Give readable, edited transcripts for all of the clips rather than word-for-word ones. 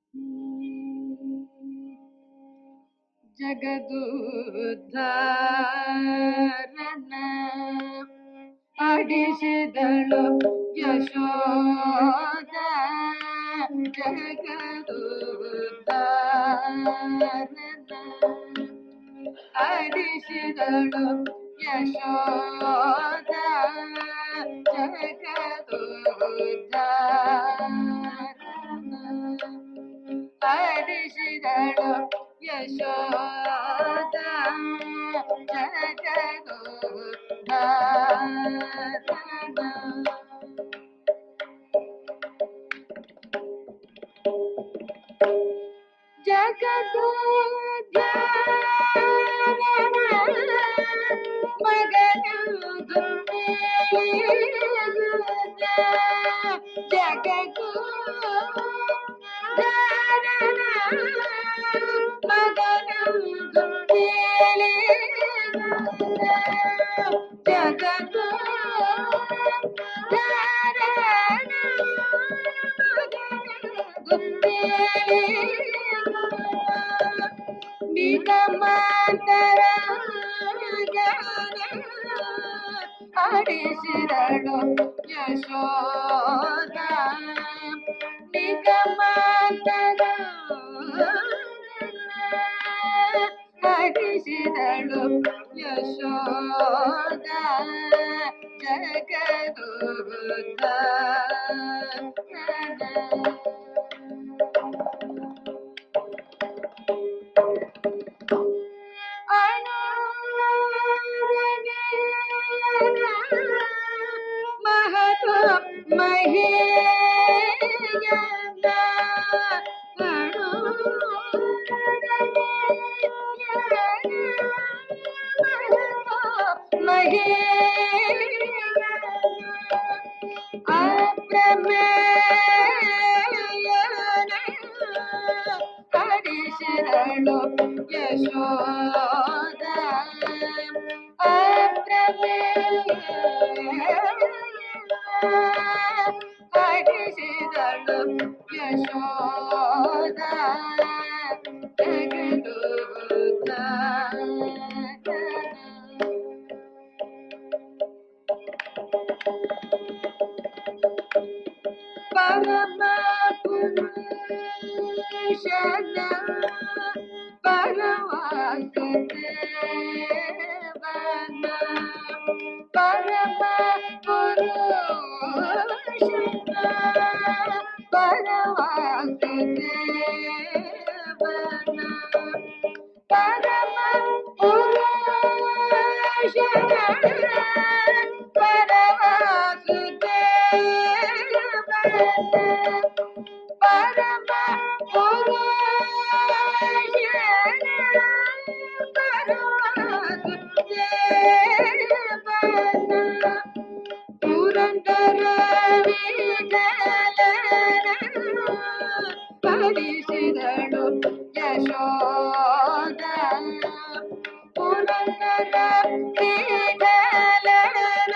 ಜಗದುದ್ಧಾರನ ಆಡಿಸಿದಳು ಯಶೋದ. ಜಗದುದ್ಧಾರನ ಆಡಿಸಿದಳು ಯಶೋದ. ಜಗದುದ್ಧಾರನ ಆಡಿಸಿದಳು ಯಶೋದ. ಜಗದುದ್ಧಾರನ ಜಗದುದ್ಧಾರನ ಮಗನದು ತಿಳಿಯುತ್ತ. ಜಗದುದ್ಧಾರನ ಮಗನದು ತಿಳಿಯುತ್ತ. ಜಗದುದ್ಧಾರನ ಮಗನದು ತಿಳಿಯುತ್ತ. ನಿಗಮಾಂತರ ಆಡಿಸಿದಳು ಯಶೋದ. ನಿಗಮಾಂತರ ಆಡಿಸಿದಳು ಯಶೋದ. ಜಗದುದ್ಧಾರನ ಮಹತ್ವ ಮಹೇಯನ ಮಹೇಯನ ಅಪ್ರಮೇಯನ ಆಡಿಸಿದಳು ಯಶೋದ. ಆಡಿಸಿದಳು ಯಶೋದ. ಪರಮ ಪುರುಷನ ಪರವಾಸುದೇವನ ಪರಮ ಪುರುಷನ ಪರವಾಸುದೇವನ ಪರಮ ಪುರುಷನ ಪರವಾಸುದೇವನ ಪರಮ ಪುರುಷನ ಪರವಾಸುದೇವನ ಪುರಂದರ ವಿಠಲನ ಆಡಿಸಿದಳು ಯಶೋದ. ಪುರಂದರ ವಿಠಲನ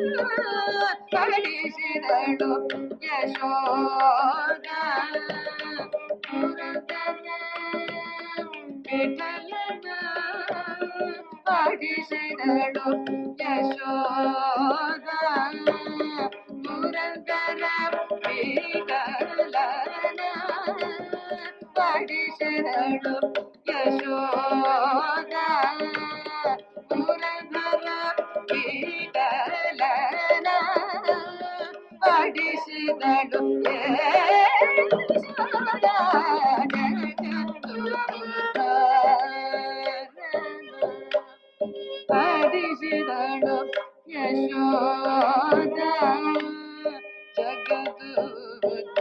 ಆಡಿಸಿದಳು ಯಶೋದ. ಪುರಂದರ ವಿಠಲನ ಆಡಿಸಿದಳು ಯಶೋದ. ಪುರಂದರ ವಿಠಲನ ಆಡಿಸಿದಳು ಯಶೋದ. ಪುರಂದರ ವಿಠಲನ ಆಡಿಸಿದಳು ಯಶೋದ. ಆಡಿಸಿದಳು ಯಶೋದ. ಜಗದುದ್ಧಾರನ